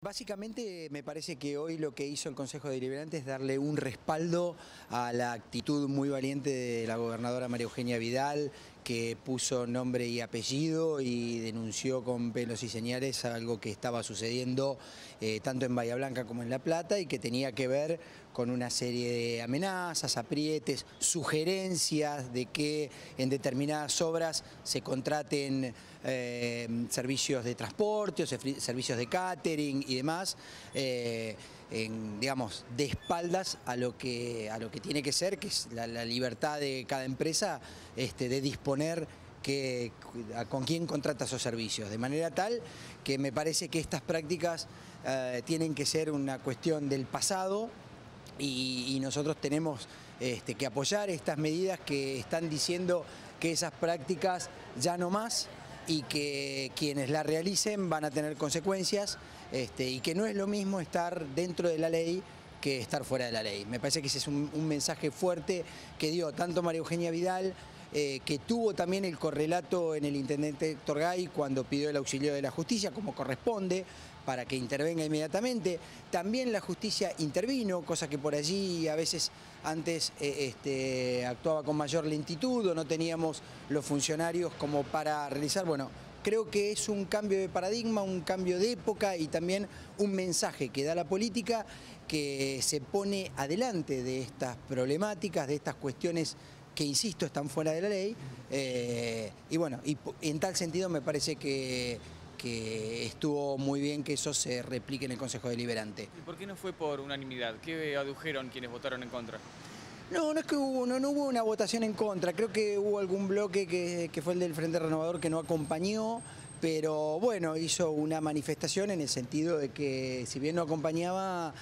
Básicamente me parece que hoy lo que hizo el Consejo Deliberante es darle un respaldo a la actitud muy valiente de la gobernadora María Eugenia Vidal, que puso nombre y apellido y denunció con pelos y señales algo que estaba sucediendo tanto en Bahía Blanca como en La Plata y que tenía que ver con una serie de amenazas, aprietes, sugerencias de que en determinadas obras se contraten servicios de transporte o servicios de catering y demás, digamos, de espaldas a lo que tiene que ser, que es la libertad de cada empresa de disponer con quién contrata esos servicios, de manera tal que me parece que estas prácticas tienen que ser una cuestión del pasado y nosotros tenemos que apoyar estas medidas que están diciendo que esas prácticas ya no más y que quienes la realicen van a tener consecuencias y que no es lo mismo estar dentro de la ley que estar fuera de la ley. Me parece que ese es un mensaje fuerte que dio tanto María Eugenia Vidal, que tuvo también el correlato en el intendente Héctor Gay cuando pidió el auxilio de la justicia, como corresponde, para que intervenga inmediatamente. También la justicia intervino, cosa que por allí a veces antes actuaba con mayor lentitud o no teníamos los funcionarios como para realizar. Bueno, creo que es un cambio de paradigma, un cambio de época y también un mensaje que da la política que se pone adelante de estas problemáticas, de estas cuestiones que, insisto, están fuera de la ley. Y bueno, y en tal sentido me parece que estuvo muy bien que eso se replique en el Consejo Deliberante. ¿Y por qué no fue por unanimidad? ¿Qué adujeron quienes votaron en contra? No es que no hubo una votación en contra, creo que hubo algún bloque que fue el del Frente Renovador que no acompañó, pero bueno, hizo una manifestación en el sentido de que si bien no acompañaba,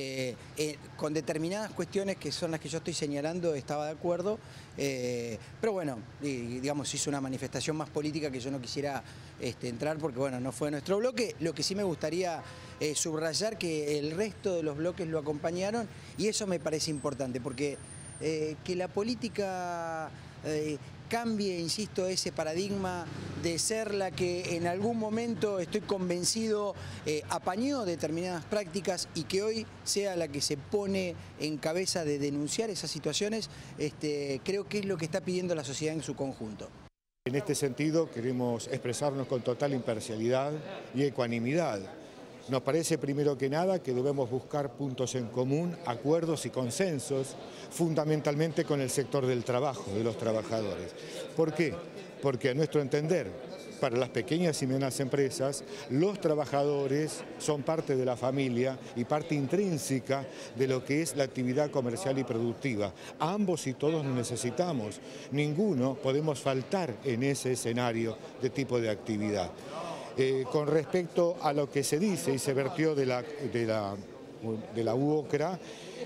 con determinadas cuestiones que son las que yo estoy señalando estaba de acuerdo, pero bueno, digamos, hizo una manifestación más política que yo no quisiera entrar porque bueno, no fue nuestro bloque. Lo que sí me gustaría subrayar que el resto de los bloques lo acompañaron y eso me parece importante porque que la política cambie, insisto, ese paradigma de ser la que en algún momento, estoy convencido, apañó determinadas prácticas y que hoy sea la que se pone en cabeza de denunciar esas situaciones, creo que es lo que está pidiendo la sociedad en su conjunto. En este sentido queremos expresarnos con total imparcialidad y ecuanimidad. Nos parece primero que nada que debemos buscar puntos en común, acuerdos y consensos, fundamentalmente con el sector del trabajo, de los trabajadores. ¿Por qué? Porque a nuestro entender, para las pequeñas y medianas empresas, los trabajadores son parte de la familia y parte intrínseca de lo que es la actividad comercial y productiva. Ambos y todos nos necesitamos, ninguno podemos faltar en ese escenario de tipo de actividad. Con respecto a lo que se dice y se vertió de la UOCRA,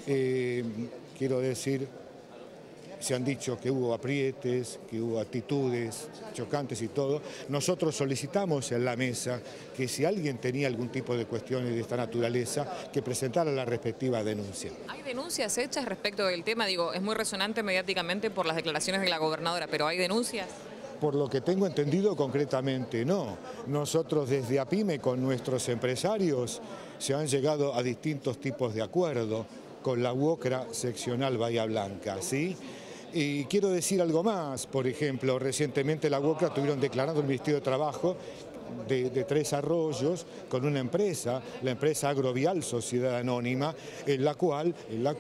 quiero decir, se han dicho que hubo aprietes, que hubo actitudes chocantes y todo. Nosotros solicitamos en la mesa que si alguien tenía algún tipo de cuestiones de esta naturaleza, que presentara la respectiva denuncia. ¿Hay denuncias hechas respecto del tema? Digo, es muy resonante mediáticamente por las declaraciones de la gobernadora, pero ¿hay denuncias? Por lo que tengo entendido, concretamente no. Nosotros desde APIME con nuestros empresarios se han llegado a distintos tipos de acuerdo con la UOCRA seccional Bahía Blanca, ¿sí? Y quiero decir algo más, por ejemplo, recientemente la UOCRA estuvieron declarando el Ministerio de Trabajo de Tres Arroyos con una empresa, la empresa Agrovial Sociedad Anónima, en la cual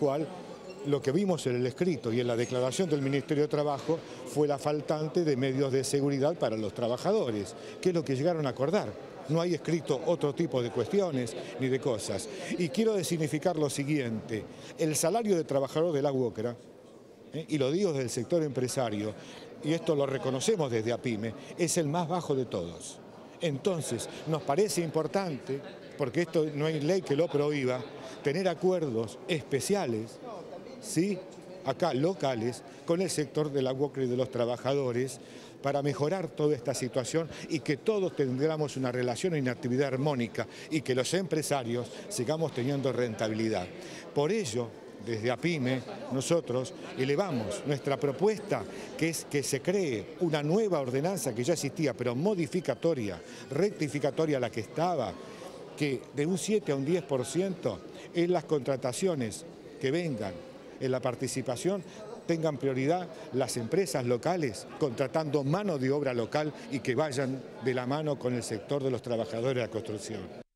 lo que vimos en el escrito y en la declaración del Ministerio de Trabajo fue la faltante de medios de seguridad para los trabajadores, que es lo que llegaron a acordar. No hay escrito otro tipo de cuestiones ni de cosas. Y quiero significar lo siguiente, el salario de trabajador de la UOCRA, y lo digo desde el sector empresario, y esto lo reconocemos desde APIME, es el más bajo de todos. Entonces, nos parece importante, porque esto no hay ley que lo prohíba, tener acuerdos especiales, ¿sí?, acá locales, con el sector de la UOCRA y de los trabajadores, para mejorar toda esta situación y que todos tengamos una relación y una actividad armónica y que los empresarios sigamos teniendo rentabilidad. Por ello, desde APIME, nosotros elevamos nuestra propuesta, que es que se cree una nueva ordenanza que ya existía, pero modificatoria, rectificatoria a la que estaba, que de un 7 a un 10% en las contrataciones que vengan, en la participación, tengan prioridad las empresas locales contratando mano de obra local y que vayan de la mano con el sector de los trabajadores de la construcción.